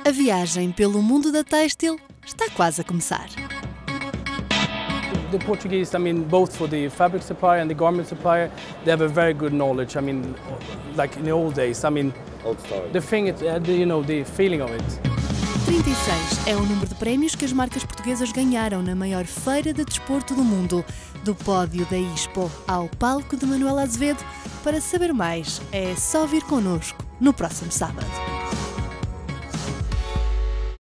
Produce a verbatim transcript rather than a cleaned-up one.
A viagem pelo mundo da têxtil está quase a começar. The Portuguese, I mean, both for the fabric supplier and the garment supplier, they have a very good knowledge. I mean, like in the old days, I mean, old story. The thing, it, uh, the, you know, the feeling of it. trinta e seis é o número de prémios que as marcas portuguesas ganharam na maior feira de desporto do mundo. Do pódio da Expo ao palco de Manuel Azevedo, para saber mais é só vir connosco no próximo sábado.